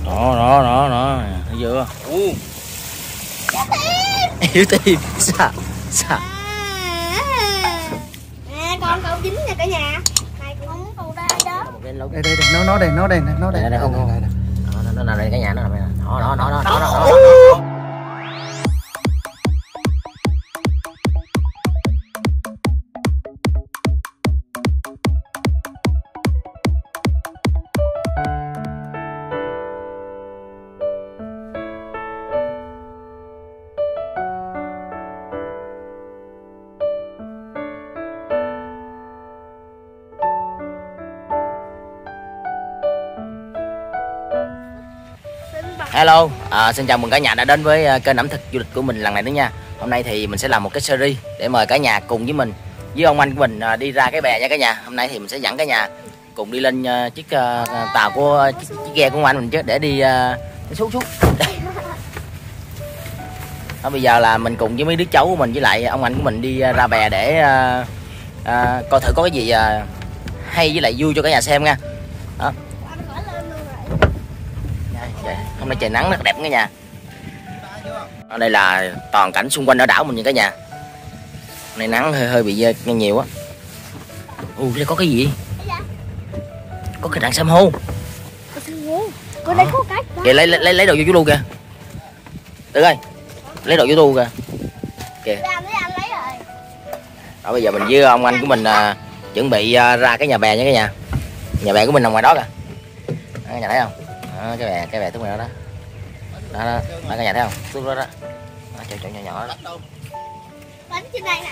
Đó thấy chưa? Yếu tim. Sao? Con câu dính nha cả nhà. Này con câu đây đó. Đây nó đây. không. Nó nằm đây cả nhà, nó nằm đây. Đó. Hello, xin chào mừng cả nhà đã đến với kênh ẩm thực du lịch của mình lần này nữa nha. Hôm nay thì mình sẽ làm một cái series để mời cả nhà cùng với mình, với ông anh của mình đi ra cái bè nha cả nhà. Hôm nay thì mình sẽ dẫn cả nhà cùng đi lên chiếc tàu của chiếc ghe của ông anh mình chứ, để đi xuống. Đó, bây giờ là mình cùng với mấy đứa cháu của mình với lại ông anh của mình đi ra bè để coi thử có cái gì hay với lại vui cho cả nhà xem nha. Đó. Hôm nay trời nắng rất đẹp cả nhà. Ở đây là toàn cảnh xung quanh ở đảo mình nha cả nhà. Hôm nay nắng hơi bị nhiều á. Đây có cái gì? Có cái rặng san hô. Có đây có cái. Kìa, lấy đồ vô chú lu kìa. Được ơi. Lấy đồ vô tu kìa. Kìa. Đó, bây giờ mình với ông anh của mình chuẩn bị ra cái nhà bè nha cả nhà. Nhà bè của mình nằm ngoài đó kìa. Cả nhà thấy không? Đó, cái bè thuốc này đó. Đó, cả nhà thấy không? Thuốc đó đó. Chỗ nhỏ đó. Bánh trên đây nè.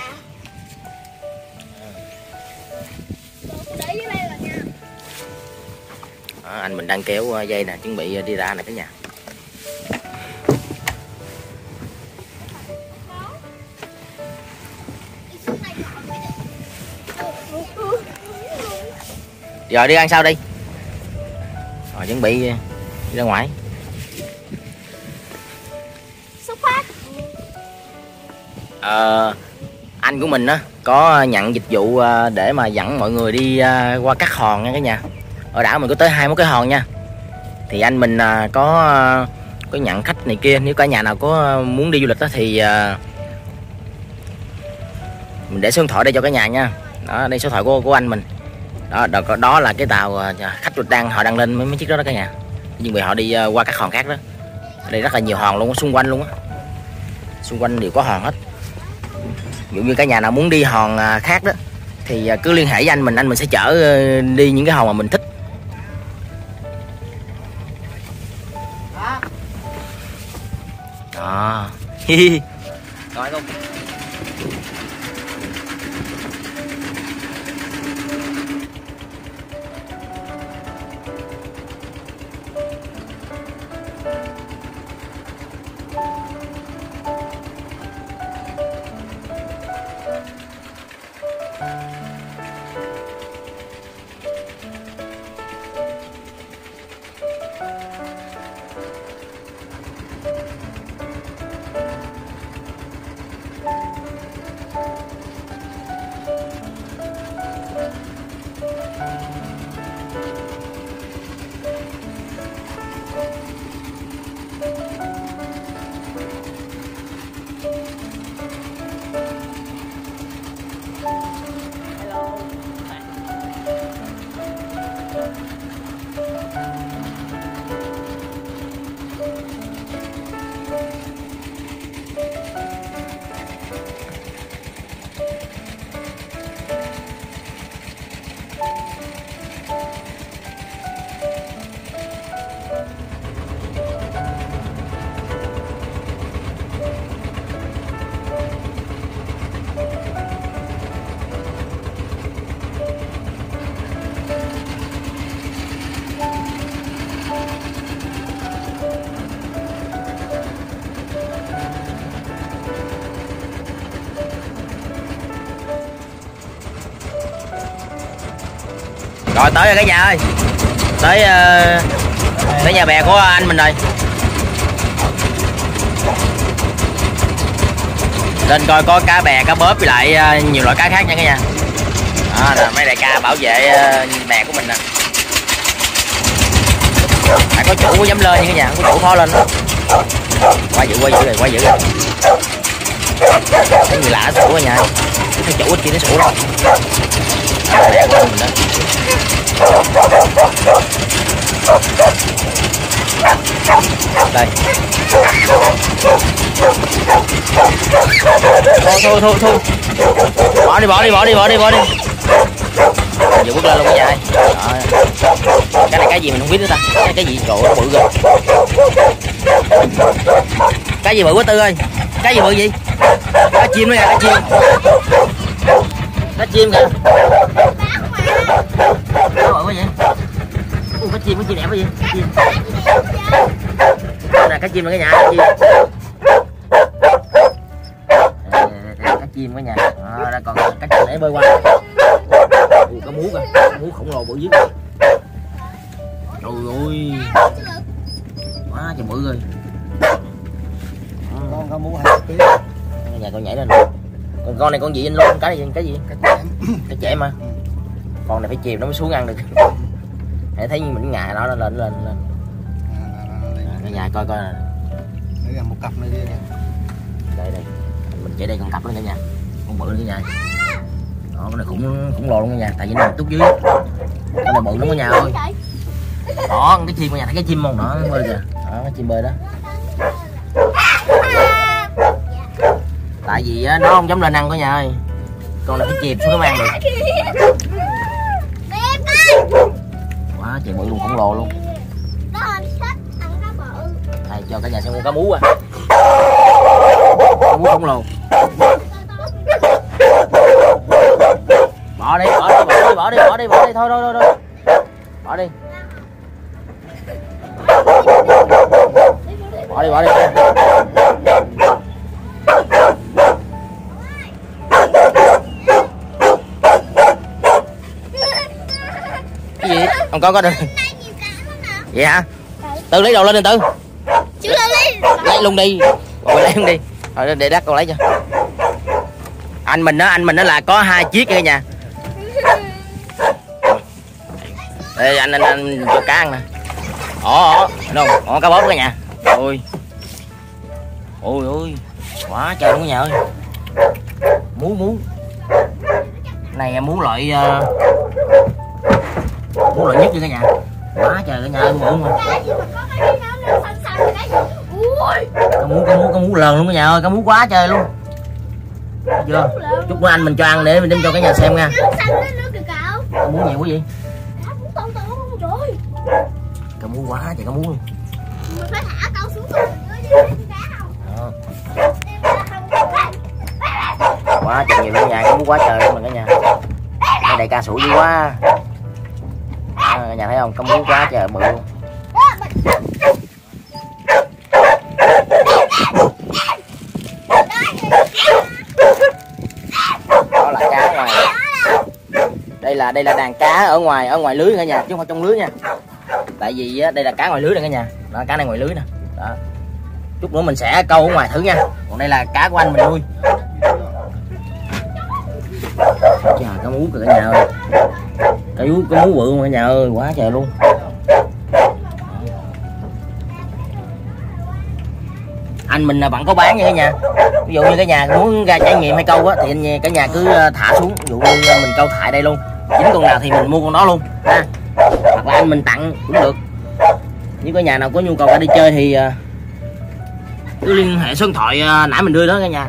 Để dưới đây là nha. Đó, anh mình đang kéo dây nè, chuẩn bị đi ra nè cả nhà. Rồi đi ăn sao đi. Rồi chuẩn bị đi ra ngoài. Xuất phát. Anh của mình á có nhận dịch vụ để mà dẫn mọi người đi qua các hòn nha cả nhà. Ở đảo mình có tới 21 cái hòn nha. Thì anh mình có nhận khách này kia. Nếu cả nhà nào có muốn đi du lịch đó thì mình để số điện thoại đây cho cả nhà nha. Đó, đây số điện thoại của anh mình. Đó là cái tàu khách họ đang lên mấy chiếc đó cả nhà. Nhưng mà họ đi qua các hòn khác đó. Ở đây rất là nhiều hòn luôn, xung quanh luôn á. Xung quanh đều có hòn hết. Ví dụ như cả nhà nào muốn đi hòn khác đó thì cứ liên hệ với anh mình sẽ chở đi những cái hòn mà mình thích. Đó. Rồi không? Rồi tới rồi cả nhà ơi. Tới nhà bè của anh mình rồi. Lên coi có cá bè, cá bớp với lại nhiều loại cá khác nha cả nhà. Đó là mấy đại ca bảo vệ bè của mình nè. có chủ có dám lên như cái nhà, có chủ khó lên đó. Quá dữ rồi, quá dữ rồi. Thấy người lạ sủa ở nhà, thấy chủ kia nó sủa đâu. Lẹ của mình đó. Đây. Thôi. Bỏ đi. Giờ bước lên luôn cái nhà ơi. Cái này cái gì mình không biết nữa ta. Cái gì trời ơi, bự rồi. Cái gì bự quá Tư ơi. Cái gì bự gì? Cá chim đó nha, cá chim kìa. Cá bự quá vậy? Cá chim đẹp quá vậy? Nè, cá chim là cái nhà, cá chim cả nhà. Đây còn cá chim để bơi qua. Có mú kìa, mú khổng lồ bự dữ. Trời ơi, quá trời bự rồi. Con có mú 2 kg. Nhà con nhảy lên. Còn con này con gì anh luôn, cái gì? Cái trẻ mà. Con này phải chìm nó mới xuống ăn được. Hãy thấy mình ngà nó lên. Cả nhà coi nè. Đây là một cặp này kia kìa. Đây. Mình chạy đây con cặp lên cả nhà. Con bự lên cả nhà. Đó, cái này khủng lồ luôn cả nhà, tại vì nó nằm tút dưới. Cái này bự lắm cả nhà ơi. Đó, cái chim cả nhà, thấy cái chim không? Đó, bơi kìa. Đó, cái chim bơi đó. Tại vì nó không dám lên ăn cả nhà ơi. Con này phải chìm xuống nó ăn được. Quá trời bự luôn, khủng lồ luôn. Đây, cho cả nhà xem con cá mú à. Cá mú khủng lồ. Bỏ đi, thôi. Bỏ đi. Cái gì? Ông có được. Vậy hả? Tư lấy đồ lên đi Tư. Chú Lấy luôn đi. Rồi lấy luôn đi. Rồi để đắt con lấy cho. Anh mình đó là có 2 chiếc cả nhà. Đây anh cho cá ăn nè. Đâu? Cá bóp cả nhà. Ôi. Quá trời luôn cả nhà ơi. Mú. Này mú loại nhất cho cả nhà. Quá trời cả nhà ơi, muộn mà. Cá mú lờn luôn cả nhà ơi, cá mú quá trời luôn. Thấy chưa? Chút nữa anh mình cho ăn để mình đem cho cả nhà xem nha. Cá mú nhiều quá vậy? Cá mú quá trời cá mú luôn. Mình phải thả câu xuống quá trời nhiều luôn nhà, cá mú quá trời luôn mà cả nhà. Cái này ca sủi dữ quá. Cả nhà thấy không, cá mú quá trời bự luôn. Đó là cá ngoài. Đây là đàn cá ở ngoài lưới cả nhà, chứ không phải trong lưới nha. Tại vì đây là cá ngoài lưới nè cả nhà. Đó, cá này ngoài lưới nè. Đó. Chút nữa mình sẽ câu ở ngoài thử nha. Còn đây là cá của anh mình nuôi. Chà, cá mú kìa cả nhà ơi. Cá mú bự cả nhà ơi, quá trời luôn. Anh mình vẫn có bán nha cả nhà. Ví dụ như cả nhà muốn ra trải nghiệm hay câu á thì cả nhà cứ thả xuống. Ví dụ như mình câu thải đây luôn. Dính con nào thì mình mua con đó luôn ha. Hoặc là anh mình tặng cũng được. Nếu có nhà nào có nhu cầu đi chơi thì cứ liên hệ số điện thoại nãy mình đưa đó cả nhà.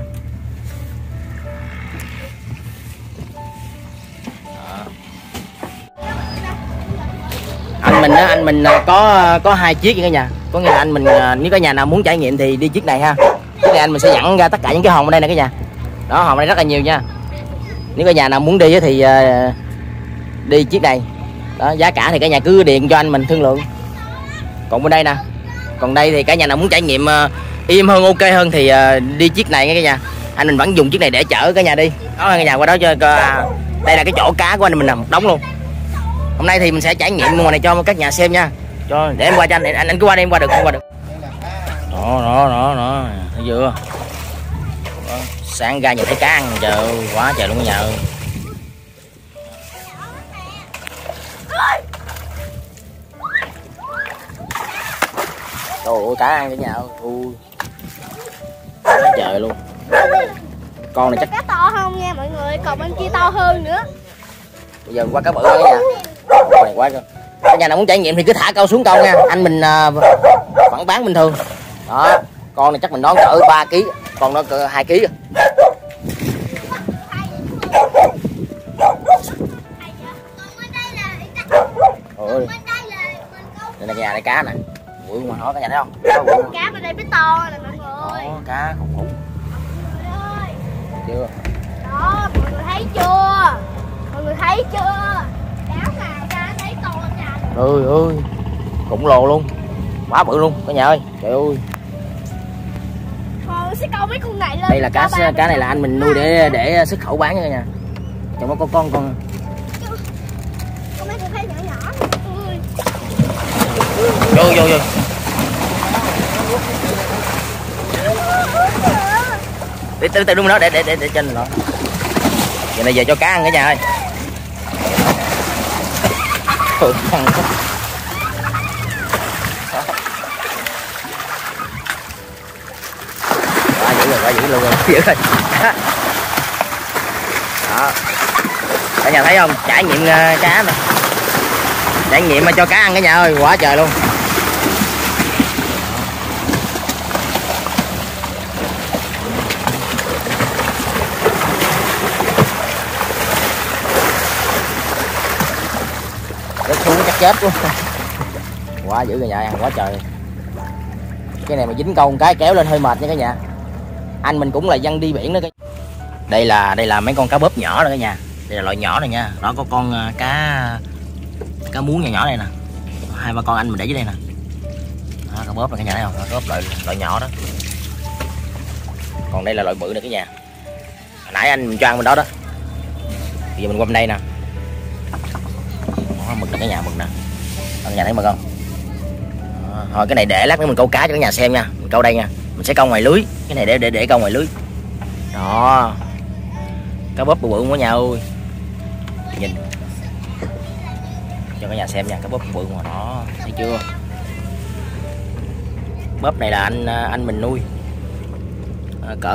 Anh mình có 2 chiếc cả nhà. Có nghĩa là anh mình nếu có nhà nào muốn trải nghiệm thì đi chiếc này ha. Chiếc này anh mình sẽ dẫn ra tất cả những cái hòn ở đây nè cả nhà. Đó, hòn đây rất là nhiều nha. Nếu có nhà nào muốn đi thì đi chiếc này. Đó, giá cả thì cả nhà cứ điện cho anh mình thương lượng. Còn bên đây nè. Còn đây thì cả nhà nào muốn trải nghiệm im hơn, ok hơn thì đi chiếc này nha cả nhà. Anh mình vẫn dùng chiếc này để chở cả nhà đi. Đó cả nhà qua đó cho đây là cái chỗ cá của anh mình nằm một đống luôn. Hôm nay thì mình sẽ trải nghiệm ngoài này cho các nhà xem nha. Để em qua cho anh cứ qua đi, em qua được, không qua được. Đó. Thấy chưa? Đó. Sáng ra nhìn thấy cá ăn, trời ơi, quá trời luôn cả nhà ơi. Ôi cá ăn cả nhà ui. Quá trời luôn. Con này chắc cá to không nha mọi người, còn bên kia to hơn nữa. bây giờ qua cá bự đó nha. Con này quá cơ. Cả nhà nào muốn trải nghiệm thì cứ thả câu xuống câu nha. Anh mình vẫn bán bình thường. Đó, con này chắc mình đón cỡ 3 kg, con nó cỡ 2 kg. Ôi. Đây là nhà này cá nè. Bự mà nói cả nhà thấy không? Cá bên đây mới to nè mọi người. Đó, cá khủng khủng. Chưa? Đó, mọi người thấy chưa? Mọi người thấy chưa? Cá nào ra thấy to nha. Ơi ơi. Khủng lồ luôn. Quá bự luôn cả nhà ơi. Trời ơi. Thôi sẽ câu mấy con này lên. Đây là cá này là anh mình nuôi để xuất khẩu bán nha cả nhà. Trong đó có con. Con mấy con thấy nhỏ nhỏ. Ui. Vô. Từ đúng đó để trên nó. Giờ này về cho cá ăn cả nhà ơi. Quá dữ luôn rồi. Đó. Cả nhà thấy không? Trải nghiệm cá nè. Trải nghiệm mà cho cá ăn cả nhà ơi, quá trời luôn. Rớt xuống chắc chết luôn. Quá dữ cả nhà ăn quá trời. Cái này mà dính câu cái kéo lên hơi mệt nha cả nhà. Anh mình cũng là dân đi biển đó. Đây là mấy con cá bớp nhỏ rồi cả nhà. Đây là loại nhỏ này nha. Đó có con cá muống nhỏ nhỏ này nè. 2-3 con anh mình để dưới đây nè. Đó, cá bớp này cả nhà thấy không? Cá bớp loại nhỏ đó. Còn đây là loại bự này cả nhà. Hồi nãy anh mình cho ăn bên đó đó. Bây giờ mình qua bên đây nè. Đó, mực này cả nhà, mực nè. Cả nhà thấy mực không? Đó, thôi cái này để lát nữa mình câu cá cho cả nhà xem nha. Mình câu đây nha. Mình sẽ câu ngoài lưới. Cái này để câu ngoài lưới. Đó. Cá bớp bự bự của nhà ơi. Nhìn cho cả nhà xem nha, cá bớp bự mà đó, thấy chưa? Bớp này là anh mình nuôi cỡ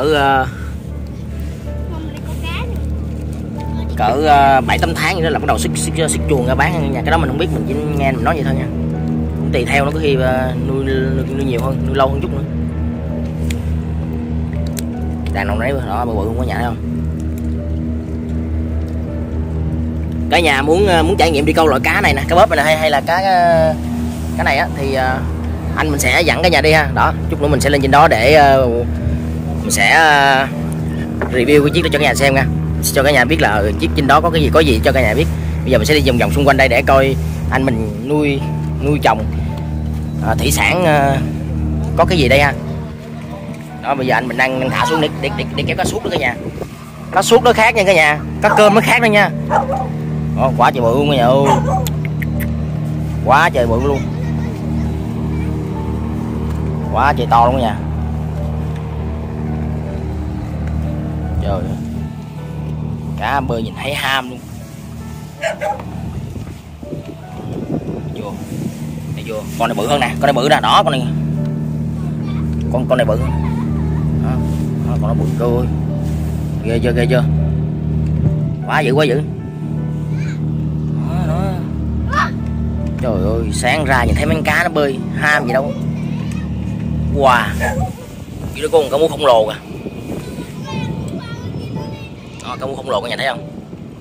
7-8 tháng nữa là bắt đầu xích chuồng ra bán nha. Cái đó mình không biết, mình chỉ nghe mình nói vậy thôi nha. Cũng tùy theo, nó có khi nuôi nhiều hơn, nuôi lâu hơn chút nữa. Đàn nào nấy đó, bự không có nhà thấy không? Cả nhà muốn trải nghiệm đi câu loại cá này nè, cá bớp này nè, hay là cá này á thì anh mình sẽ dẫn cả nhà đi ha. Đó, chút nữa mình sẽ lên trên đó để mình sẽ review cái chiếc đó cho cả nhà xem nha, cho cả nhà biết là chiếc trên đó có gì cho cả nhà biết. Bây giờ mình sẽ đi vòng vòng xung quanh đây để coi anh mình nuôi trồng thủy sản có cái gì đây ha. Đó, bây giờ anh mình đang thả xuống để kéo cá suốt đó cả nhà. Cá suốt nó khác nha cả nhà, cá cơm nó khác đó nha. Đó, quá trời bự luôn cả nhà ơi, quá trời bự luôn, quá trời to luôn cả nhà. Trời ơi, cá bơi nhìn thấy ham luôn. Vô đây, vô con này bự hơn nè, con này bự nè, đó con này, con này bự hơn. Đó, con nó bự cơ ơi, ghê chưa, quá dữ. Đó. Trời ơi, sáng ra nhìn thấy mấy con cá nó bơi ham gì đâu. Wow, chỉ đó có một cá mú khổng lồ kìa. Đó, cá mú khổng lồ cả nhà thấy không?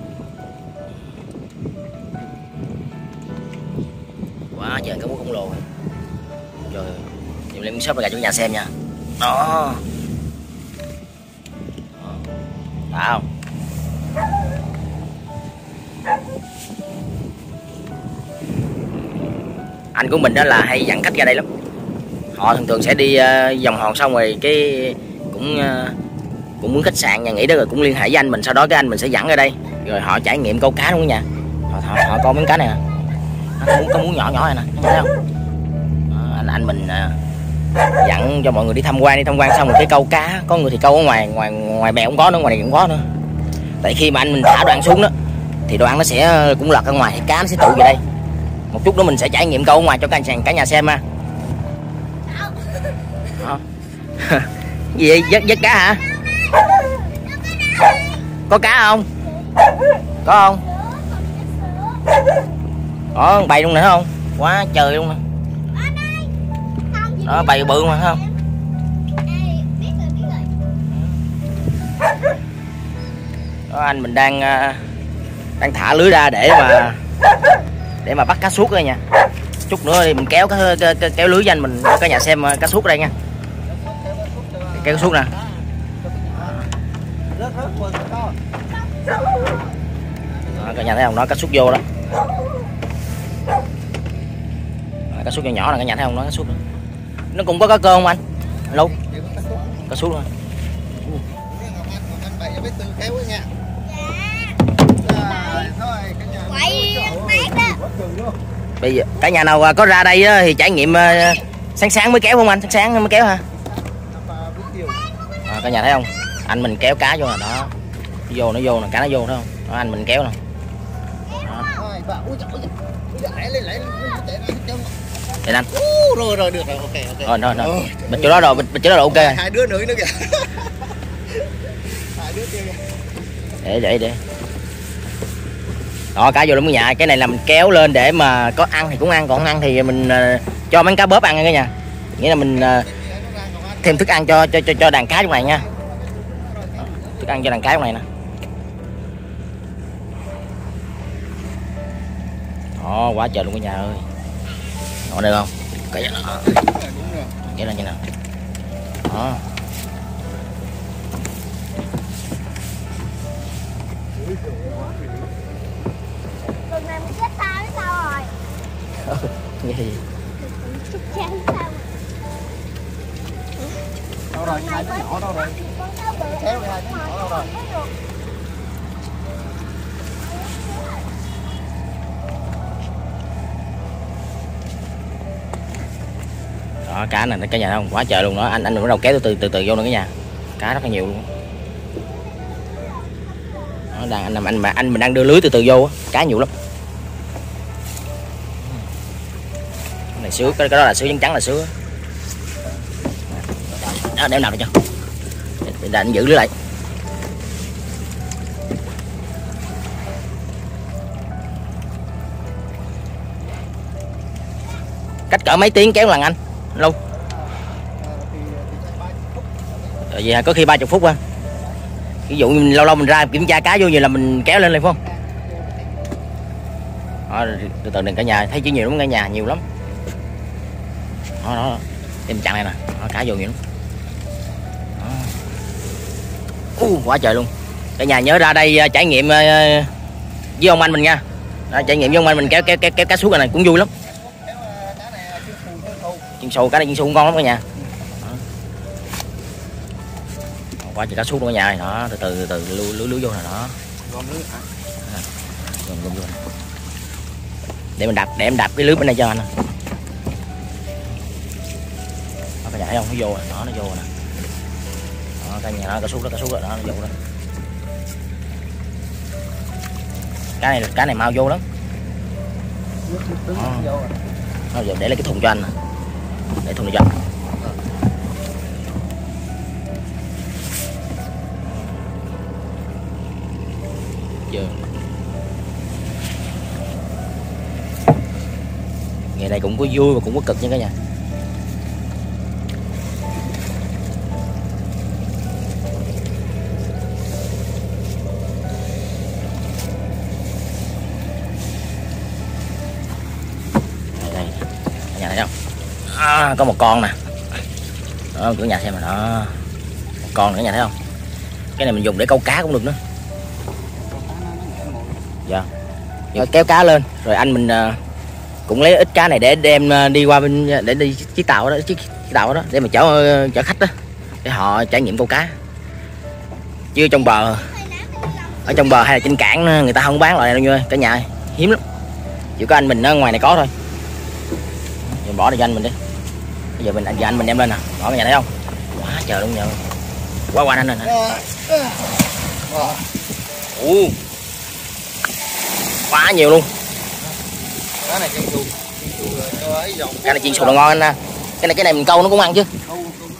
Quá trời cá mú khổng lồ. Trời ơi, mình lên shop ra cho nhà xem nha. Đó. Phải không? Anh của mình đó là hay dẫn khách ra đây lắm. Họ thường sẽ đi vòng hòn xong rồi cái cũng muốn khách sạn nhà nghỉ đó, rồi cũng liên hệ với anh mình, sau đó cái anh mình sẽ dẫn ra đây rồi họ trải nghiệm câu cá luôn cả nhà. Họ coi miếng cá này nè, có muốn nhỏ này nè, thấy không? Đó, anh mình dẫn cho mọi người đi tham quan xong rồi cái câu cá, có người thì câu ở ngoài bè cũng có nữa, ngoài này cũng có nữa. Tại khi mà anh mình thả đoạn xuống đó thì đoạn nó sẽ cũng lật ra ngoài, thì cá nó sẽ tụ về đây. Một chút nữa mình sẽ trải nghiệm câu ở ngoài cho cả nhà xem ha. Đó. Gì vậy? Vớt cá hả? Có cá không? Có không? Đó, bầy luôn nữa không? Quá trời luôn nè. Đó, bầy bự mà thấy không? Đó, anh mình đang thả lưới ra để mà bắt cá suốt đây nha. Chút nữa thì mình kéo kéo lưới cho anh mình cho cả nhà xem cá suốt ở đây nha. Kéo cá suốt nè. Đó, cả nhà thấy không, nó cá suốt vô đó. Đó, cá suốt nhỏ nhỏ là cả nhà thấy không, nó cá suốt đó. Nó cũng có cá cơm không anh? Lâu cá suốt luôn. Bây giờ cả nhà nào có ra đây thì trải nghiệm sáng mới kéo không anh? Sáng mới kéo hả? Cả nhà thấy không? Anh mình kéo cá vô nè, đó. Nó vô nè, cá nó vô thấy không? Đó, anh mình kéo nè. Đây anh. Rồi được rồi, ok. Rồi. Mình chỗ đó rồi, mình chỗ đó rồi, ok rồi. Hai đứa nữa kìa. Hai đứa kia kìa. Để. Đó, cá vô lắm cả nhà. Cái này là mình kéo lên để mà có ăn thì cũng ăn, còn không ăn thì mình cho mấy cá bóp ăn nha cả nhà. Nghĩa là mình thêm thức ăn cho đàn cá trong này nha. Thức ăn cho đàn cá trong này nè. Đó, quá trời luôn cả nhà ơi. Đó, được không? Cái gì đó. Cái lên như nào. Đó. Tuần này mình chết tao biết sao rồi. Cái gì? Chút chén sao. Đâu rồi, hai đứa nhỏ đâu rồi? Kéo hai đứa nhỏ đâu rồi? Đó, cá này cả nhà không, quá trời luôn đó. Anh đừng bắt đầu kéo từ từ vô nữa cả nhà. Cá rất là nhiều luôn. Đó, anh mình đang đưa lưới từ từ vô, cá nhiều lắm. Cái này sứa, cái đó là sứa trắng là sứa. Đó, để nào để cho. Để anh giữ lưới lại. Cách cỡ mấy tiếng kéo lần anh? Lâu. Rồi vậy có khi 30 phút ha. Ví dụ lâu lâu mình ra kiểm tra cá vô như là mình kéo lên phải không? Đó, từ từ đừng cả nhà thấy chứ nhiều lắm cả nhà, nhiều lắm. Đó. Em chặn này nè, đó, cá vô nhiều lắm. Quá trời luôn. Cả nhà nhớ ra đây trải nghiệm với ông anh mình nha. Đó, trải nghiệm với ông anh mình kéo cá suốt này cũng vui lắm. Chiên xù, cá này chiên xù cũng ngon lắm cả nhà. Quá trời cá suốt luôn cả nhà này. Đó, từ từ lưới vô nè đó. Gom vô. Để em đạp cái lưới bên đây cho anh. Đó, cả nhà thấy không, nó vô rồi, nó vô nè. Đó, cả nhà nó cá suốt đó, nó vô đó. Cá này mau vô lắm. Đó, giờ để lấy cái thùng cho anh nè. Để thùng này cho anh. Ngày này cũng có vui và cũng có cực nha cả nhà. Đây, cả nhà thấy không? Có một con nè. Đó, cửa nhà xem mà đó. Một con nữa cả nhà thấy không? Cái này mình dùng để câu cá cũng được nữa. Dạ. Rồi kéo cá lên, rồi anh mình cũng lấy ít cá này để đem đi qua bên để đi chiếc tàu đó để mà chở khách đó để họ trải nghiệm câu cá. Chứ trong bờ, ở trong bờ hay là trên cảng người ta không bán loại này đâu nha cả nhà, hiếm lắm. Chỉ có anh mình ở ngoài này có thôi. Giờ bỏ đi cho anh mình đi. Bây giờ anh mình đem lên nè, bỏ cả nhà thấy không? Quá trời luôn nha. Quá anh nè. Quá nhiều luôn. Cái này chiên xù Cái này chiên xù là ngon anh nè. Cái này mình câu nó cũng ăn chứ.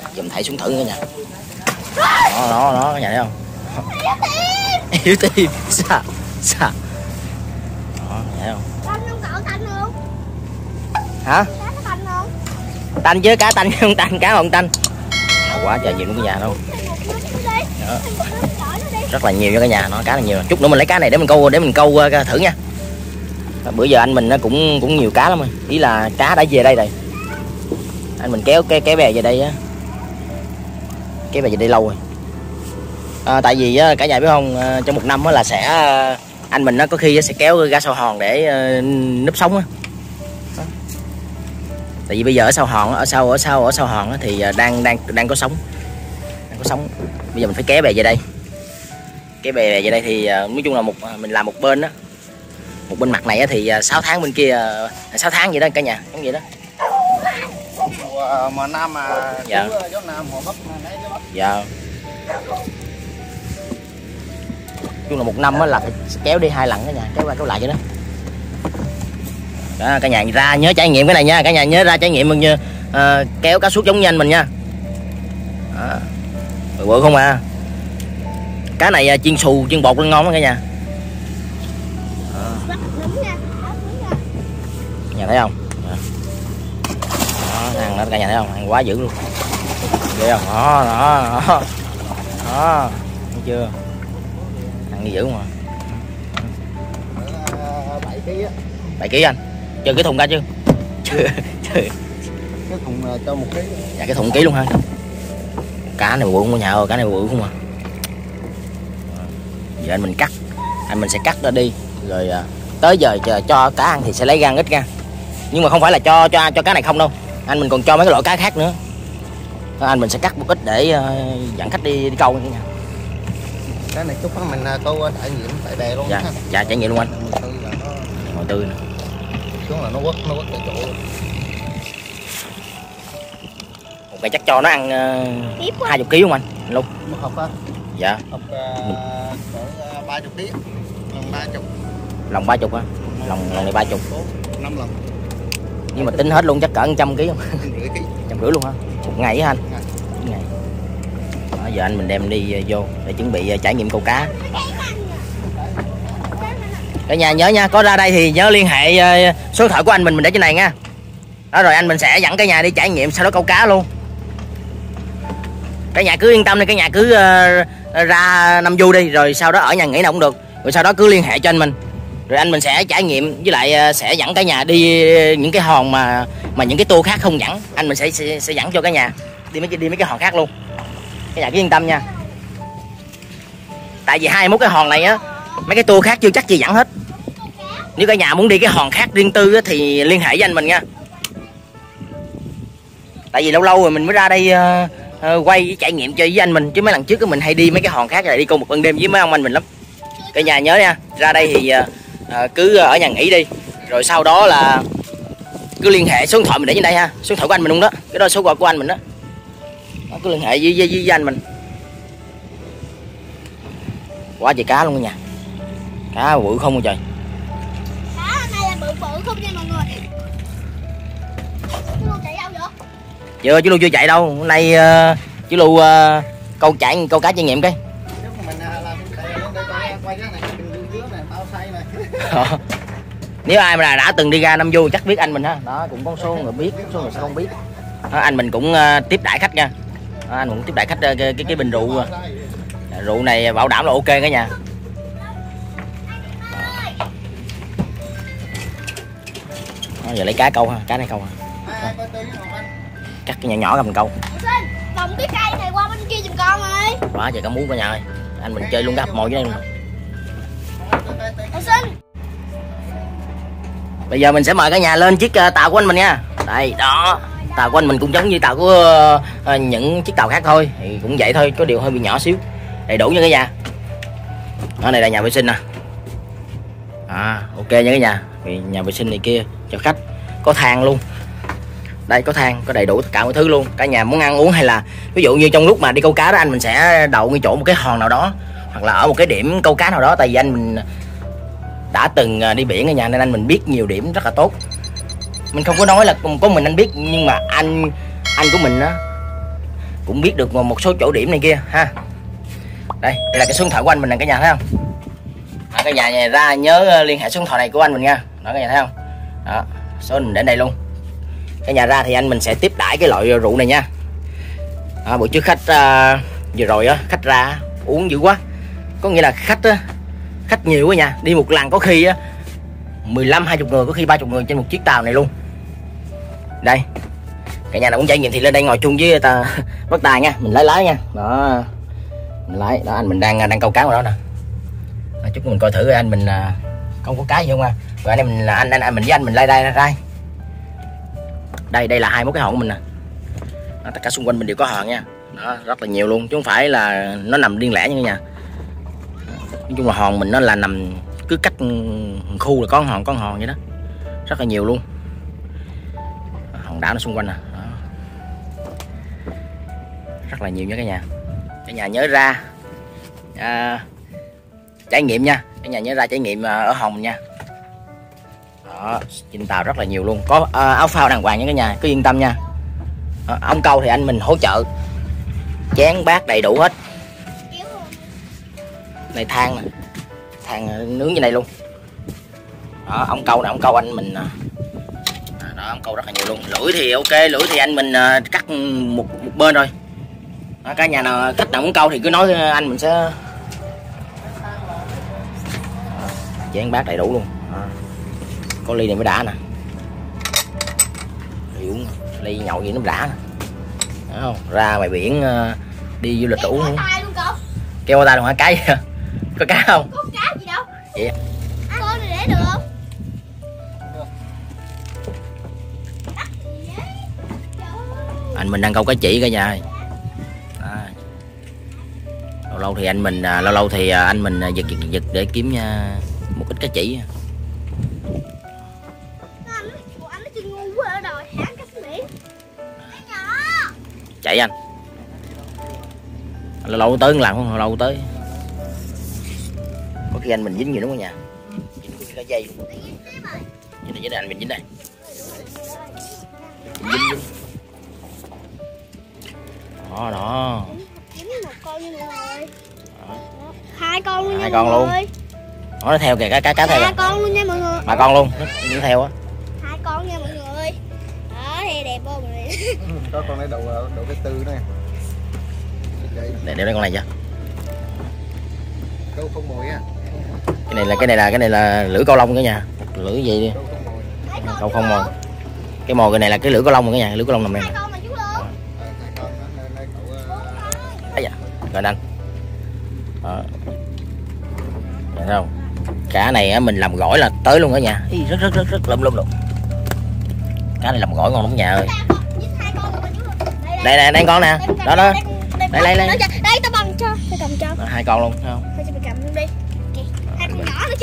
Dùm thảy xuống thử cả nhà. Đó cả nhà thấy không? Yếu tim. Sao? Đó, thấy không? Tanh không cậu, tanh không? Hả? Cá có tanh không? Tanh chứ, cá tanh không tanh, cá không tanh. Quá trời nhiều luôn cả nhà đâu. Đó. Rất là nhiều cho cả nhà, nó cá là nhiều. Chút nữa mình lấy cá này để mình câu thử nha. Bữa giờ anh mình nó cũng nhiều cá lắm rồi. Ý là cá đã về đây rồi. Anh mình kéo cái bè về đây á. Cái bè về đây lâu rồi. Tại vì cả nhà biết không, trong một năm là sẽ anh mình nó có khi sẽ kéo ra sau hòn để núp sống á. Tại vì bây giờ ở sau hòn, ở sau hòn thì đang có sống. Bây giờ mình phải kéo bè về đây. Cái bè về đây thì nói chung là mình làm một bên đó. Một bên mặt này thì 6 tháng, bên kia 6 tháng vậy đó cả nhà, giống vậy đó. Mà Nam mà dạ. Gió Nam họ bắt lấy gió Bắc. Dạ. Chung là một năm là phải kéo đi 2 lần cả nhà, kéo qua kéo lại vậy đó. Đó, cả nhà ra nhớ trải nghiệm cái này nha, cả nhà nhớ ra trải nghiệm như kéo cá suốt giống như anh mình nha. Đó. Bự không à. Cá này chiên xù, chiên bột lên ngon lắm cả nhà. Nhà thấy không? Đó, ăn đó cả nhà thấy không? Ăn quá dữ luôn. Ghê không? Đó. Thấy chưa? Ăn như dữ mà. 7 kg á. 7 kg anh. Chơi cái thùng ra chưa? Chưa. Cái thùng cho 1 kg. Dạ cái thùng ký luôn ha. Cá này bự không nhà ơi, cá này bự không à. Giờ anh mình cắt. Anh mình sẽ cắt ra đi rồi tới giờ cho cá ăn thì sẽ lấy gan ít ra. Nhưng mà không phải là cho cá này không đâu. Anh mình còn cho mấy cái loại cá khác nữa. Anh mình sẽ cắt một ít để dẫn khách đi câu nha. Cái này chút mình câu trải nghiệm tại bè luôn. Dạ trải nghiệm luôn anh. Ngồi tươi nè. Xuống là nó quất tại chỗ. Một ngày chắc cho nó ăn 20 kg không anh? Luôn. Học á. Dạ. Học cỡ 30 kg. Lòng 30. Lòng 30 á. Lòng này 30. 5 lần. Nhưng mà tính hết luôn chắc cỡ 100 kg không? 150 luôn hả? Một ngày hả anh? Một ngày. Đó, giờ anh mình đem đi vô để chuẩn bị trải nghiệm câu cá. Cả nhà nhớ nha, có ra đây thì nhớ liên hệ số điện thoại của anh mình để trên này nha. Đó rồi anh mình sẽ dẫn cả nhà đi trải nghiệm sau đó câu cá luôn. Cả nhà cứ yên tâm đi, cả nhà cứ ra Nam Du đi, rồi sau đó ở nhà nghỉ nào cũng được. Rồi sau đó cứ liên hệ cho anh mình. Rồi anh mình sẽ trải nghiệm với lại sẽ dẫn cả nhà đi những cái hòn mà những cái tour khác không dẫn. Anh mình sẽ dẫn cho cả nhà đi mấy cái hòn khác luôn. Cả nhà cứ yên tâm nha. Tại vì 21 cái hòn này á, mấy cái tour khác chưa chắc gì dẫn hết. Nếu cả nhà muốn đi cái hòn khác riêng tư á, thì liên hệ với anh mình nha. Tại vì lâu lâu rồi mình mới ra đây quay trải nghiệm chơi với anh mình, chứ mấy lần trước mình hay đi mấy cái hòn khác rồi đi câu một ban đêm với mấy ông anh mình lắm. Cả nhà nhớ nha, ra đây thì cứ ở nhà nghỉ đi, rồi sau đó là cứ liên hệ số điện thoại mình để trên đây ha, số điện thoại của anh mình luôn đó, cái đó số gọi của anh mình đó. Cứ liên hệ với anh mình. Quá trời cá luôn cả nhà, cá bự không rồi trời. Cá này là bự không nha mọi người. Chú Lu chạy đâu vậy? Chưa, chú Lu chưa chạy đâu. Hôm nay chú Lu câu cá trải nghiệm cái. Nếu ai mà đã từng đi ra Nam Du chắc biết anh mình ha. Đó cũng có số người biết, số người sẽ không biết. Đó, anh mình cũng tiếp đãi khách nha. Đó, anh cũng tiếp đãi khách cái bình rượu. Rượu này bảo đảm là ok cả nhà. Đó, giờ lấy cá câu ha, cá này câu ha. Cắt cái nhỏ nhỏ ra mình câu. Đồng cái cây này qua bên kia giùm con ơi. Quá trời cá muốn cả nhà ơi. Anh mình chơi luôn cá hấp mồi dưới đây luôn. Bây giờ mình sẽ mời cả nhà lên chiếc tàu của anh mình nha. Đây, đó. Tàu của anh mình cũng giống như tàu của những chiếc tàu khác thôi. Thì cũng vậy thôi, có điều hơi bị nhỏ xíu. Đầy đủ nha cả nhà. Đó, này là nhà vệ sinh nè. Ok nha cả nhà. Vì nhà vệ sinh này kia cho khách. Có thang luôn. Đây có thang, có đầy đủ tất cả mọi thứ luôn. Cả nhà muốn ăn uống hay là ví dụ như trong lúc mà đi câu cá đó, anh mình sẽ đậu ngay chỗ một cái hòn nào đó, hoặc là ở một cái điểm câu cá nào đó. Tại vì anh mình đã từng đi biển ở nhà nên anh mình biết nhiều điểm rất là tốt. Mình không có nói là có mình anh biết, nhưng mà anh của mình á cũng biết được một số chỗ điểm này kia ha. Đây là cái số điện thoại của anh mình nè cả nhà thấy không? Đó, cả nhà ra nhớ liên hệ số điện thoại này của anh mình nha. Đó cả nhà thấy không? Đó, số mình để đây luôn. Cả nhà ra thì anh mình sẽ tiếp đãi cái loại rượu này nha. Đó, bữa trước khách vừa rồi á, khách ra uống dữ quá. Có nghĩa là khách nhiều quá nha. Đi một lần có khi á 15-20 người, có khi 30 người trên một chiếc tàu này luôn. Đây. Cả nhà nào muốn trải nghiệm thì lên đây ngồi chung với bác Tài nha, mình lái nha. Đó. Mình lái, đó anh mình đang câu cá vào đó nè. Đó, chút mình coi thử anh mình không có cá gì không à. Rồi anh em mình là anh mình với anh mình lai ra. Đây là 21 cái hòn của mình nè. Đó, tất cả xung quanh mình đều có hòn nha. Đó, rất là nhiều luôn chứ không phải là nó nằm riêng lẻ như nhà. Nói chung là hòn mình nó là nằm cứ cách khu là có hòn vậy đó. Rất là nhiều luôn. Hòn đảo nó xung quanh nè. Đó. Rất là nhiều nha cả nhà. Cả nhà nhớ ra trải nghiệm nha. Cả nhà nhớ ra trải nghiệm ở hòn nha. Đó, trên tàu rất là nhiều luôn. Có áo phao đàng hoàng nha cả nhà, cứ yên tâm nha. Ông câu thì anh mình hỗ trợ. Chén bát đầy đủ hết. Này than nè. Than nướng như này luôn. Đó, ông câu anh mình đó, ông câu rất là nhiều luôn. Lưỡi thì ok, lưỡi thì anh mình cắt một bên rồi. Đó, cả nhà nào khách nào muốn câu thì cứ nói anh mình sẽ. Chén bát đầy đủ luôn. Đó. Có ly này mới đã nè. Uống ly nhậu gì nó đã nè. Đúng không? Ra ngoài biển đi du lịch uống luôn. Kêu tay luôn hả? Cái có cá không? Có cá gì đâu. Vậy. Con này để được không? Anh mình đang câu cá chỉ cả nhà. Lâu thì anh mình anh mình giật để kiếm một ít cá chỉ. Anh nó ngu quá rồi, hả cách miệng. Chạy anh. Lâu tới làm không? Lâu tới. Có khi anh mình dính nhiều đúng không nhà? Dính cái dây luôn. Dính đây anh mình dính đây. Dính. Đó. Một con như rồi. Hai con luôn nha. Hai con luôn. Nó theo kìa, cá theo kìa. Ba con luôn nha mọi người. Ba con luôn, nó theo á. Hai con nha mọi người. Đó thì đẹp không mọi người. Có con này đầu cái tư nè. Để đeo đây con này chưa? Câu không mồi á. Cái này là lưỡi câu lông cả nhà. Lưỡi gì đi. Câu không mồi. Cái mồi cái này là cái lưỡi câu lông cả nhà, lưỡi câu lông nằm đây. Đấy dạ. Rồi anh. Đó. Thấy không? Cá này mình làm gỏi là tới luôn cả nhà. Rất lum. Cá này làm gỏi ngon lắm nhà ơi. Đây con nè. Đó. Đây. Đây tao bằng cho. Tao cầm cho. Đó, hai con luôn, thấy không? Thôi cho mày cầm luôn đi. Kìa, hai con nhỏ nữa chứ.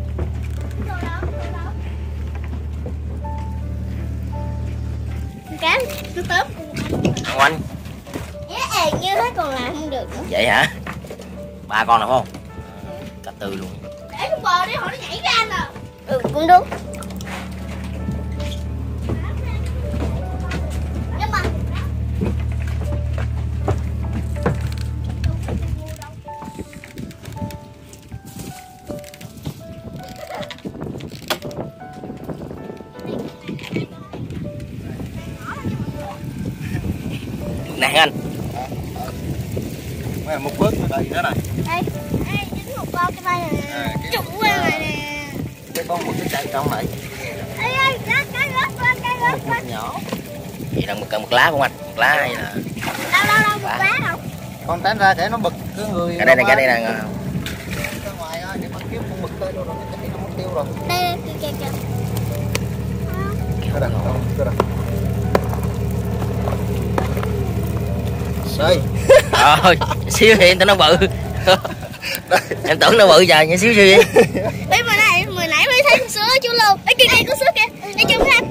Cá nó tớp Không anh. như thế còn làm không được nữa. Vậy hả? Ba con nào không? Cá tư luôn. Để xuống bờ đi, họ nó nhảy ra nè. Ừ, cũng đúng. Nhưng mà nè anh. Một bước đây thế này. đây, dính một con cái bay này nè. Trụng qua này nè. Cái con một cái chạy trong này. Ê, cái rớt Nhỏ. Vậy là một lá không anh? Một lá hay là đâu một lá đâu. Con tán ra để nó bực cái người. Cái đây nè. Ra ngoài để mà kiếm con mực tới đâu rồi cái nó mất tiêu rồi. Đây kìa. Cái đằng cái đằng. Đây. Rồi, xíu thì tụi nó bự. Em tưởng nó bự giờ nhưng xíu đi. Ê mà này, hồi nãy mới thấy sữa chú luôn. Ê kìa có sữa kìa. Đây cho anh.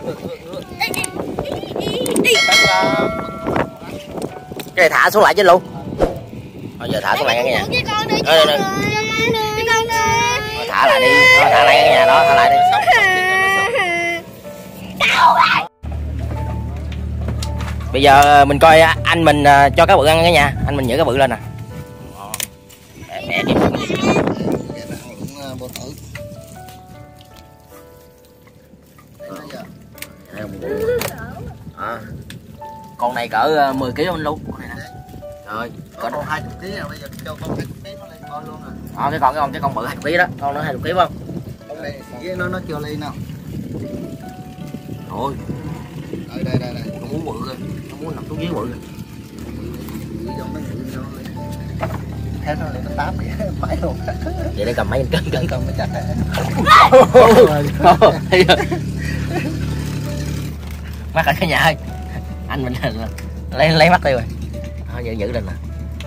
Cái này thả xuống lại chứ luôn. Thôi giờ thả xuống lại cả nhà. Cái con đi. Đây. Cái con đi. Thả lại đi. Thôi, thả lại cả nhà đó, thả lại đi. Đau quá. Bây giờ mình coi anh mình cho cá bự ăn cả nhà. Anh mình nhử cá bự lên nè. Mẹ kìa. Con này cỡ 10 kg anh luôn. Rồi, con 20 kg rồi, bây giờ cho con 20 kg nó lên con luôn rồi. Cái con bự 20 kg đó, con nó 20 kg không? Con này với nó chưa lên nào. Rồi. Đây. Nó muốn bự rồi, nó muốn nằm xuống dưới bự rồi. Bự giống nó bự nó lên. Thế nó lên nó 8 kg máy luôn. Vậy để cầm mấy cân Cầm mới chặt đấy. Mắc ở cái nhà ơi. Anh mình lấy mắt đi rồi. Giữ lên nè.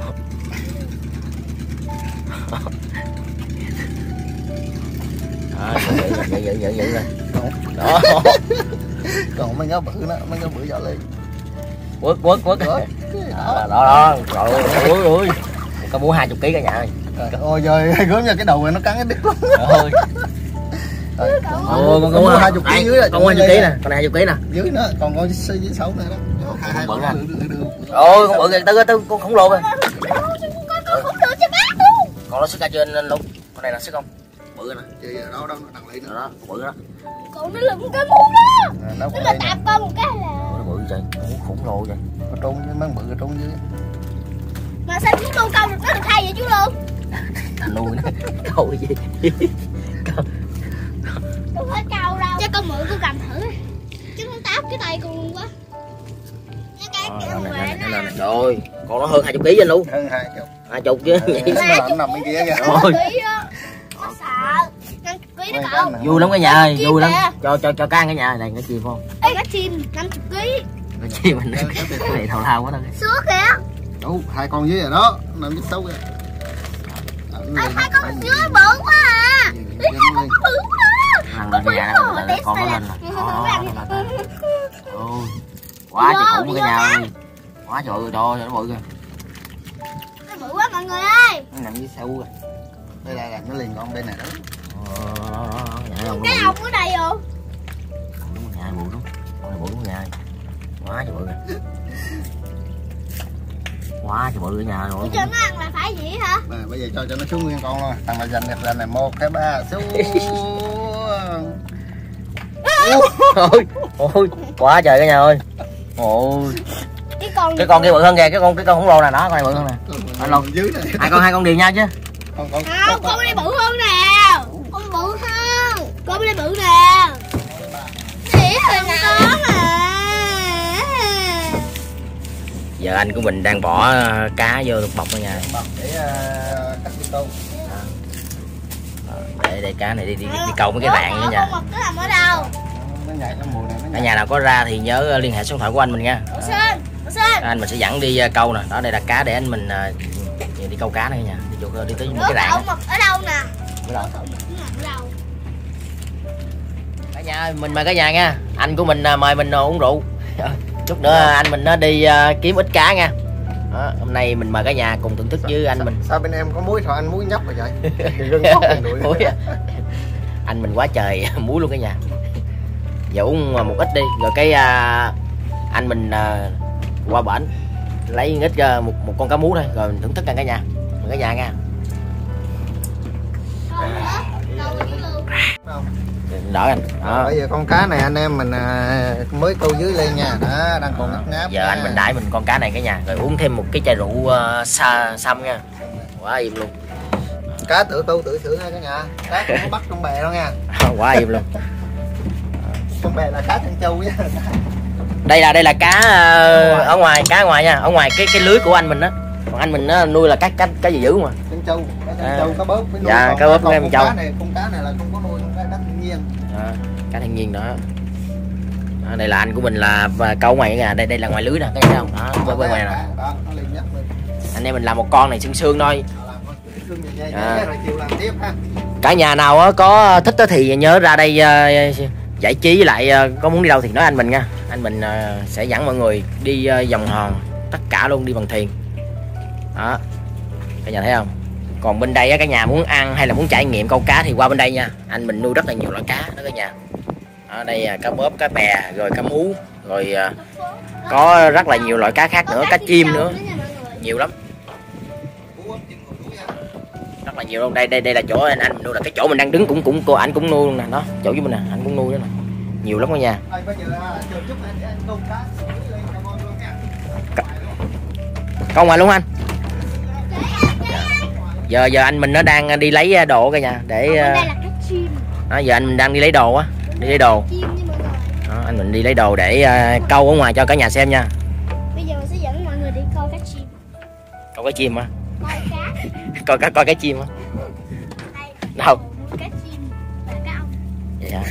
Giữ lên. Đó. Còn mấy ngó bự nó, mấy ngó bự dạo lên. Quất. Đó. Trời ơi. Con mua 20 kg cả nhà ơi. Ôi giời, gớm nha, cái đầu này nó cắn cái đít lắm. Ôi. Con mua 20 kg dưới rồi. Con mua 20 kg nè, con này 20 kg nè. Dưới nữa, còn con dưới 6 này đó. Con bự nè. Ôi, con bự kìa, con khổng lồ kìa. Con khổng lồ cho bác luôn. Con nó sức ra trên luôn. Con này là sức không? Bự nè. Chị đâu nó đằng lại nữa. Đó, bự đó. Còn nó lùm cái mũ đó. Nó là tạp con một cái là. Nó bự trời, nó khủng lồ vậy. Ở trong với mấy bự ở trong dưới. Mà sao chú nuôi câu được nó được hay vậy chú luôn? Ta nuôi nó. Câu gì? Không phải câu đâu. Cho con mượn con cầm thử. Chứ nó táp cái tay con luôn quá. Nó cắn kìa ngoài nó. Rồi, con nó hơn 20 kg anh luôn. Hơn 20. 20 chứ. Nó nằm bên kia kìa. Rồi. Nó sợ. 50 kg đó cậu. Vui lắm cả nhà ơi, vui lắm. Cho cá ăn cả nhà này, cái chim không? Ê, cá chim 50 kg. Cái chim mình cái này thầu lao quá thôi. Sữa kìa. Đúng, 2 con dưới rồi đó, nằm biết xấu kìa. Hai con dưới bự quá à. Con bự quá. Con lên nhà này, con nó lên nè. Ôi. Quá trời khủng cả nhà ơi. Quá trời ơi, nó bự kìa. Nó bự quá mọi người ơi. Nó nằm dưới sau kìa. Đây là nó liền con bên này đó. Cái ống ở đây vô. Đúng rồi nhà bự lắm. Con này bự lắm nhà. Quá trời bự kìa. Quá trời bự cả nhà rồi. Cho nó ăn là phải vậy hả? Này, bây giờ cho nó xuống nguyên con thôi. Thằng này giành này 1, 2, 3 xuống. Ôi, quá trời cả nhà ơi. Ôi. Cái con kia bự hơn kìa, cái con khổng lồ nè, đó, con này bự hơn nè. Anh luôn. Hai con đều nhau chứ. Không, con đây bự hơn nè. Con bự hơn. Con đây bự nè. Để hình có mà. Giờ anh của mình đang bỏ cá vô thuộc bọc ở nhà. Để cắt tôm. Để cá này đi câu mấy cái rạn nữa nha. Nó nằm ở đâu? Ở nhà nào có ra thì nhớ liên hệ số điện thoại của anh mình nha. Anh mình sẽ dẫn đi câu nè. Đó đây là cá để anh mình đi câu cá nữa nha. Đi tới mấy cái rạn. Ở đâu nè? Ở đâu? Cả nhà mình mời cả nhà nha. Anh của mình mời mình uống rượu. Chút nữa anh mình nó đi kiếm ít cá nha. Đó, hôm nay mình mời cả nhà cùng thưởng thức với anh mình. Sao bên em có muối thôi, anh muối nhóc rồi vậy? Muối. Anh mình quá trời muối luôn cả nhà. Giờ uống một ít đi, rồi cái anh mình qua bển lấy ít một con cá mú thôi, rồi mình thưởng thức cả nhà. Mời cả nhà nha. Đỡ anh. Đó. Bây giờ con cá này anh em mình mới câu dưới lên nha, đó, đang còn ngáp ngáp. Giờ anh mình đãi mình con cá này cả nhà, rồi uống thêm một cái chai rượu xăm nha. Quá im luôn. Cá tự tu tự sửa nha cả nhà. Cá không có bắt trong bè đâu nha. Quá im luôn. Trong bè là cá Thanh Châu nha. Đây là cá ở ngoài, cá ở ngoài nha, ở ngoài cái lưới của anh mình đó. Còn anh mình nó nuôi là cá gì dữ mà. Thanh Châu, cá bớp với nuôi. Dạ, cá bớp với em Châu. Con cá này là không có nuôi, con cá đất thiên nhiên. Cá thiên nhiên đó. Đây là anh của mình là câu ngoài nha, đây là ngoài lưới nè, thấy không? Đó, bên ngoài nè. Đó, nó liền nhắc lên. Anh em mình làm một con này xương thôi. Rồi chiều làm tiếp ha. Cả nhà nào có thích thì nhớ ra đây giải trí với lại có muốn đi đâu thì nói anh mình nha. Anh mình sẽ dẫn mọi người đi vòng hòn tất cả luôn, đi bằng thuyền. Đó. Cả nhà thấy không? Còn bên đây cả nhà muốn ăn hay là muốn trải nghiệm câu cá thì qua bên đây nha. Anh mình nuôi rất là nhiều loại cá đó cả nhà. Ở đây cá bớp, cá bè, rồi cá mú, rồi Có rất là nhiều loại cá khác nữa, cá chim nữa, nhiều lắm, rất là nhiều luôn. Đây là chỗ anh nuôi, là cái chỗ mình đang đứng cũng cô anh cũng nuôi luôn nè, đó chỗ với mình nè, anh cũng nuôi đó nè, nhiều lắm đó nha. Con ngoài luôn anh. Giờ anh mình nó đang đi lấy đồ cả nhà để giờ anh mình đang đi lấy đồ á, đi lấy đồ đó, anh mình đi lấy đồ để câu ở ngoài cho cả nhà xem nha. Bây giờ mình sẽ dẫn mọi người đi câu cá chim. Câu cá chim hả? Coi Coi cá chim hả? Đâu? Cá chim và cá ong. Vậy hả?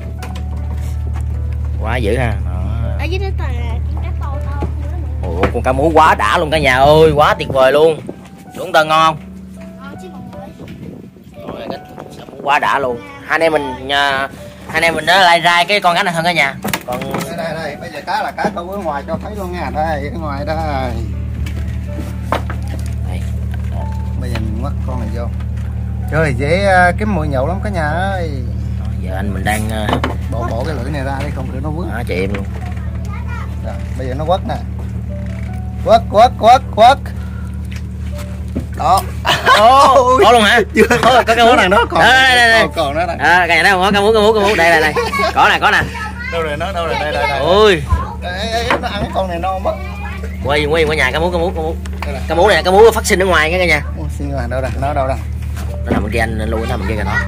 Quá dữ ha. Đó. Ở dưới đó toàn là con cá to to. Ồ, con cá mú quá đã luôn cả nhà ơi, quá tuyệt vời luôn. Đúng tơ ngon không? Ngon chứ mọi người. Rồi, cá mú quá đã luôn. Hai anh em mình nó lai rai cái con cá này hơn cả nhà. Còn đây bây giờ cá là cá câu ở ngoài cho thấy luôn nha, đây ở ngoài đây. Bây giờ mình quắt con này vô. Trời dễ kiếm mồi nhậu lắm cả nhà ơi. Giờ anh mình đang bộ cái lưỡi này ra đi không thì nó vướng. Đó, chị em luôn. Rồi, bây giờ nó quất nè. Quất. Đó. Có luôn hả? Chưa có cái món này nó còn. Đây. Còn nó đây. À, cái này đâu có cá mú. Đây. Có nè. Đâu rồi nó đây. Ôi. Nó ăn cái con này no mất. Quay qua nhà cá mú. Cá mú này, cá mú phát sinh ở ngoài cả nhà. Xin ngoài đâu đây? Nó đâu đây? Nó nằm bên kia anh luôn, nó nằm bên kia kìa đó.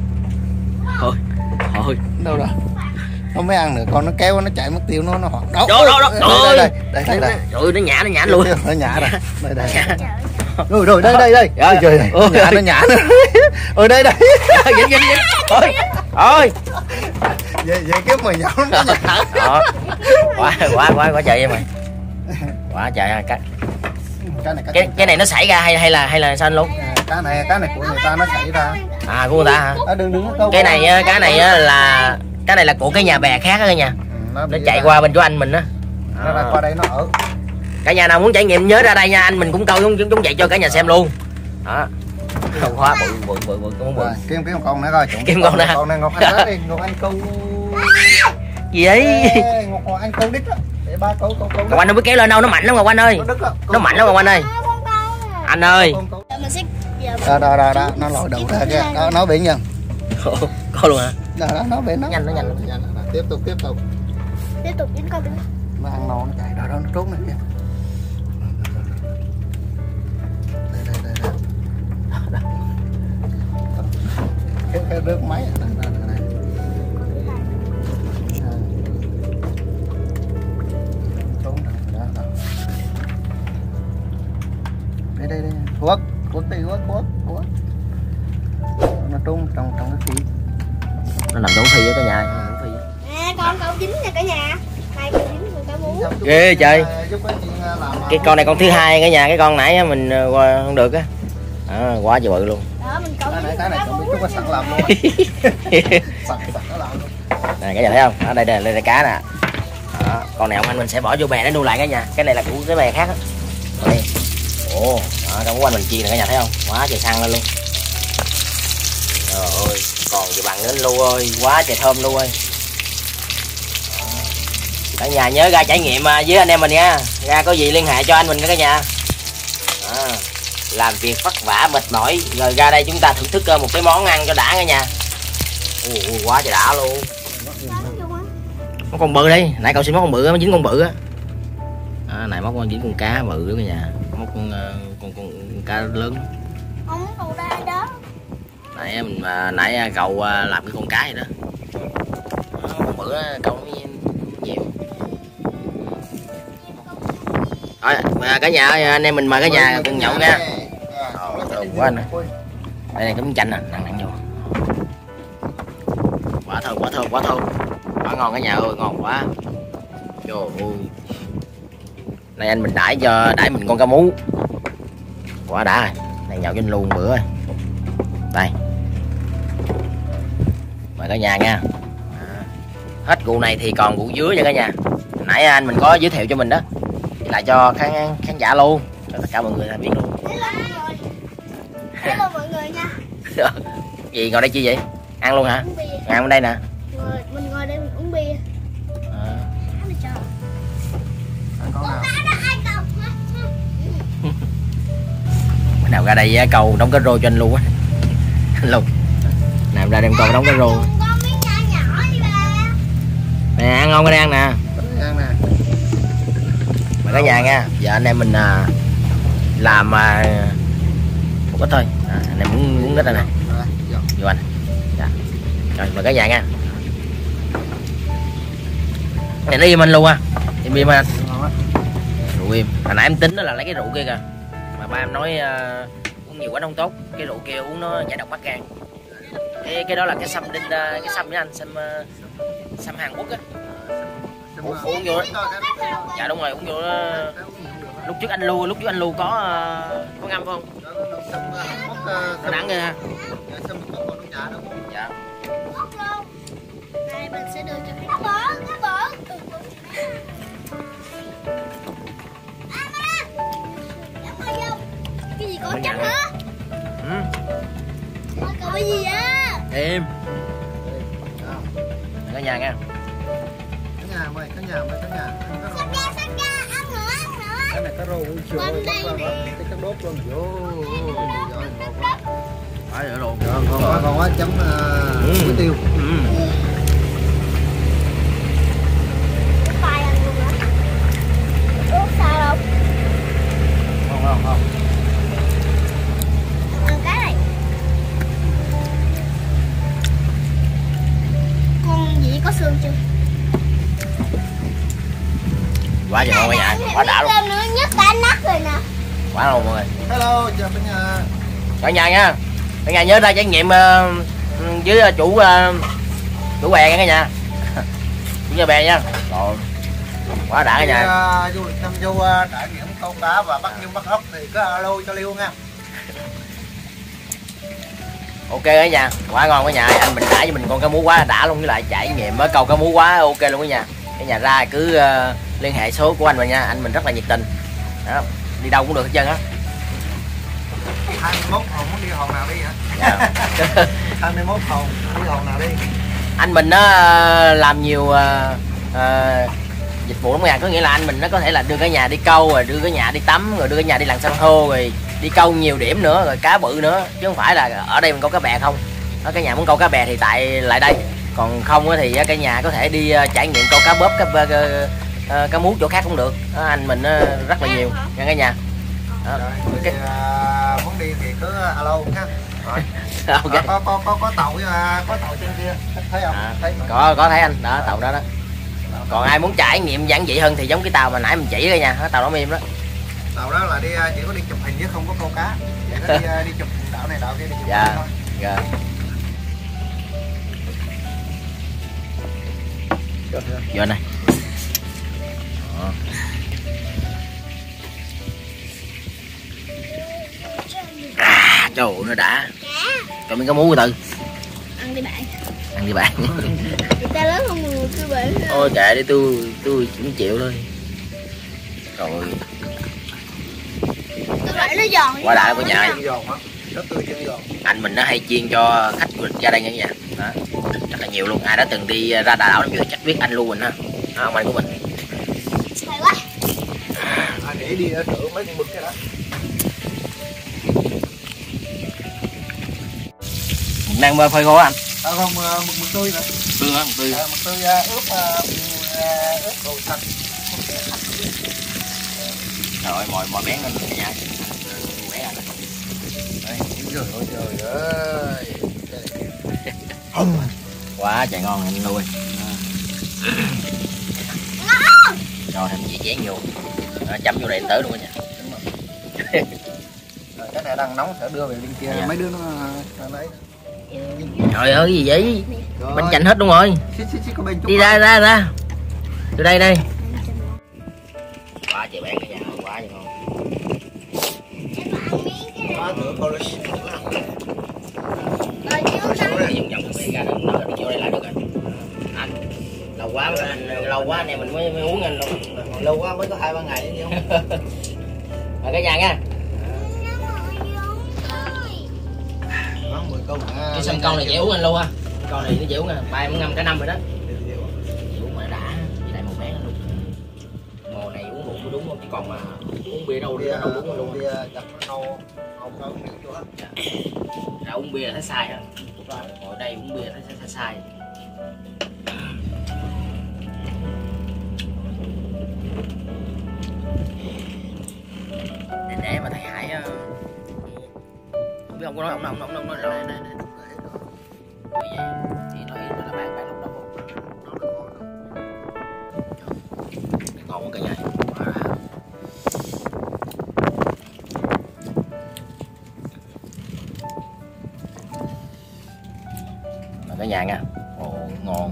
Thôi. Đâu rồi? Không mới ăn nữa, con nó kéo nó chạy mất tiêu nó hoạt. Đó. Đây. Rồi nó nhả luôn. Nó nhả rồi. Rồi đây. Trời nó nhả nữa. Ôi đây. Dính. Thôi. Vậy kiếm mồi nhậu nó nhả. Đó. Quá trời em mày. Quá trời ha. Cái này nó xảy ra hay là sao anh luôn? Cá này của người ta nó xảy ra. À của người ta hả? Đừng Cái này là của cái nhà bè khác đó nha. Nó chạy qua bên chỗ anh mình á. Nó ra qua đây nó ở. Cả nhà nào muốn trải nghiệm nhớ ra đây nha, anh mình cũng câu giống vậy cho cả nhà xem luôn. Đó. Không quá bự. Kiếm con nữa coi. Kiếm con nữa. Con này Ngọc Anh đi, Ngọc Anh câu. Gì vậy? Ngọc Anh câu đít á. Để ba câu. Ngọc Anh không biết kéo lên đâu, nó mạnh lắm Ngọc Anh ơi. Nó mạnh lắm Ngọc Anh ơi. Anh ơi. Mình sẽ Đó, nó lòi đầu ra kìa. Đó, nó bị nhân. Có luôn hả? Đó, nó bị nó. Nhanh. Tiếp tục. tiếp tục đến coi bên Nó ăn no nó chạy đó nó trốn này kìa. Đây. Cái rớt máy này. Đây. Quất nó trốn trong cái phi. Nó nằm trong phi với cả nhà. con câu dính nè cả nhà. Hai con dính con cá mú. Ghê trời. Cái con này con thứ hai cả nhà, cái con nãy mình qua không được á. Quá trời bự luôn. Đó mình câu cái này không biết có sẵn làm luôn. Sẵn nó làm luôn. Này cả nhà thấy không? Ở đây là cá nè. Đó, con này ông anh mình sẽ bỏ vô bè để nuôi lại cả nhà. Cái này là của cái bè khác á. Đây. Ồ, cá mú anh mình chia nè cả nhà thấy không? Quá trời săn lên luôn. Trời ơi, còn gì bằng đến luôn ơi, quá trời thơm luôn ơi. Cả nhà nhớ ra trải nghiệm với anh em mình nha. Ra có gì liên hệ cho anh mình cả nhà. Làm việc vất vả mệt mỏi rồi ra đây chúng ta thưởng thức một cái món ăn cho đã cả nhà. Quá trời đã luôn. Có con bự đi, nãy cậu xin món con bự nó dính con bự á. Này món con dính con cá bự đó cả nhà. Món con cá lớn. Không câu đây đó. Nãy cậu làm cái con cá vậy đó. Con bự đó, cậu nhiều. Rồi, cả nhà ơi, anh em mình mời cả nhà cùng nhậu nha. Thơm quá anh ơi. Đây này cái miếng chanh nè, nặng vô. Quá thơm. Quá ngon cả nhà ơi, ngon quá. Trời ơi. Này anh mình đãi mình con cá mú. Quá đã rồi. Này nhậu cho anh luôn bữa ơi. Đây. Mời cả nhà nha. Hết vụ này thì còn vụ dưới nha cả nhà. Nãy anh mình có giới thiệu cho mình đó. Lại cho khán giả luôn, cho tất cả mọi người biết luôn. Hello mọi người nha. Gì ngồi đây chi vậy? Ăn luôn hả? Ăn bên đây nè. Mình ngồi đây mình uống bia. Nào ra đây câu đóng cá rô cho anh luôn á. Anh Lục làm ra đem câu đóng cá rô nè, ăn ngon cái đang nè. Mời cả nhà nha. Giờ anh em mình làm một ít thôi. Anh em muốn ít rồi nè. Vô anh. Dạ. Rồi mời cả nhà nha. Này nó im anh luôn à. Im anh. Rượu im. Hồi nãy em tính đó là lấy cái rượu kia kìa. Mà ba em nói uống nhiều quá không tốt. Cái rượu kia uống nó giải độc mắc gan. Cái đó là cái sâm đinh, cái sâm với anh, sâm Hàn Quốc á. Uống vô đó. Dạ đúng rồi, uống vô đó. Lúc trước anh Lưu có ngâm phải không? Nó đắng ghê ha. Dạ. Đây mình sẽ đưa cho cái bở. Cái gì có trắng hả? Cậu cái gì á? Im. Cả nhà nha. Cả nhà mời cả nhà. Sắc ra, ăn nữa. Cái này cá rô chiều ơi, cái cá đốt luôn. Vô. Phải rồi luôn. Còn quá chấm muối tiêu. Khoai ăn luôn hả? Uống sao không? Không. Ăn cái này. Con gì có xương chưa? Quá trời ngon cả nhà, quá đã luôn. Nữa nhấc cả nát rồi nè. Quá luôn mọi người. Hello, chào cả nhà. Cả nhà nha. Cả nhà nhớ ra trải nghiệm với chủ bè nha cả nhà. Chủ nhà bè nha. Rồi. Quá đã cả nhà. Du lịch Nam Du trải nghiệm câu cá và bắt nhung bắt ốc thì cứ alo cho Liêu nha. Ok cả nhà, quá ngon cả nhà. Anh mình đãi cho mình con cá mú quá đã luôn, với lại trải nghiệm mới câu cá mú quá ok luôn cả nhà. Cả nhà ra cứ liên hệ số của anh mình nha, anh mình rất là nhiệt tình. Đó, đi đâu cũng được hết trơn á. 21 hồn muốn đi hồn nào đi hả? Dạ. 21 hồn đi hồn nào đi. Anh mình nó làm nhiều dịch vụ lắm nha, có nghĩa là anh mình nó có thể là đưa cả nhà đi câu, rồi đưa cả nhà đi tắm, rồi đưa cả nhà đi lặn san hô, rồi đi câu nhiều điểm nữa, rồi cá bự nữa, chứ không phải là ở đây mình câu cá bè không. Đó, cả nhà muốn câu cá bè thì tại lại đây, còn không thì cả nhà có thể đi trải nghiệm câu cá bóp, cá mú chỗ khác cũng được. Đó, anh mình rất là nhiều nha cả nhà. Đó. Rồi, thì, muốn đi thì cứ alo ha. Rồi. Okay. Có tàu trên kia thấy không? Thấy có thấy anh đó, tàu đó đó. Còn ai muốn trải nghiệm giản dị hơn thì giống cái tàu mà nãy mình chỉ đây nha, tàu đó im đó. Tàu đó là chỉ có đi chụp hình chứ không có câu cá. Vậy nó đi chụp đảo này đảo kia đi chụp dạ. hình thôi. Rồi. Vô này. Trời ơi, nó đã. Cho mình có mú từ. Ăn đi bạn. Ăn đi bạn. Người ta lớn hơn người tư bạn. Ôi kệ đi, tôi cũng chịu thôi. Rồi. Tư bạn nó giòn. Quá đã của nhà. Giòn á. Rất tươi chân giòn. Anh mình nó hay chiên cho khách du lịch ra đây nha nhà. Đó. Rất là nhiều luôn. Ai đã từng đi ra Đà Nẵng Nam chắc biết anh luôn mình ha. Đó, ông anh của mình. Hay quá. Để đi thử mấy con mực cái đó. Mực đang phơi khô anh. Không, mực tươi nữa. Tươi hả? Mực tươi. Mực tươi ướp đồ xanh. Rồi mồi bén lên cả nhà. Bén anh. Trời ơi. Quá trời ngon anh nuôi. Rồi thêm dĩa chén vô. Đó, chấm vô đây tới luôn cả nhà. Cái này đang nóng sẽ đưa về bên kia. Dạ. Mấy đứa nó lấy. Trời ơi gì vậy? Bánh chành hết luôn rồi. Có bên Đi ra. Từ đây. Quá trời bén cả nhà, quá trời ngon. Quá thử coi nó Dùng vòng cái ra đó đi vô đây lại được rồi. Anh lâu quá anh em mình mới uống anh luôn. lâu quá mới có 2-3 ngày chứ không. Rồi cả nhà nha. Quán 10 công. Cái sâm con này dễ uống anh luôn ha. Con này nó dễ uống à, ba em ngâm cả năm rồi đó. Dễ uống mà đã. Với lại một bé luôn. Mồ này uống bụng mới đúng không, chứ còn mà uống bia đâu nó đâu đúng luôn. Bia gặp nó nâu không biết chỗ hết. Ra uống bia là thấy sai á, ngồi đây uống bia thấy sai. Để mà thầy Hải không biết ông có nói ông nói rồi này vậy thì nói là bạn lúc đó ngon quá cả nhà. Mà cả nhà nha, ồ ngon.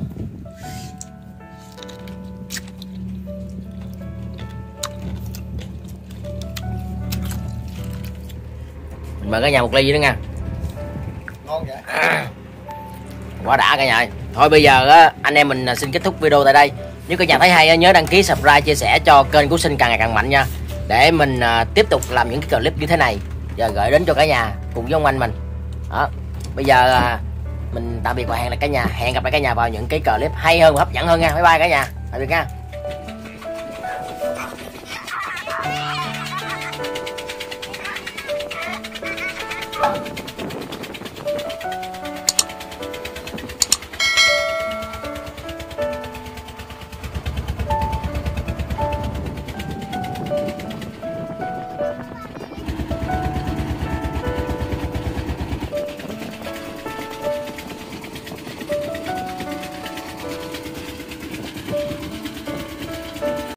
Mình mời cả nhà một ly nữa nha. Ngon vậy. Quá đã cả nhà ơi. Thôi bây giờ á, anh em mình xin kết thúc video tại đây. Nếu cả nhà thấy hay nhớ đăng ký, subscribe, chia sẻ cho kênh của Sinh càng ngày càng mạnh nha, để mình tiếp tục làm những cái clip như thế này và gửi đến cho cả nhà cùng với ông anh mình. Đó. Bây giờ mình tạm biệt và hẹn gặp lại cả nhà vào những cái clip hay hơn và hấp dẫn hơn nha. Bye bye cả nhà. Tạm biệt nha.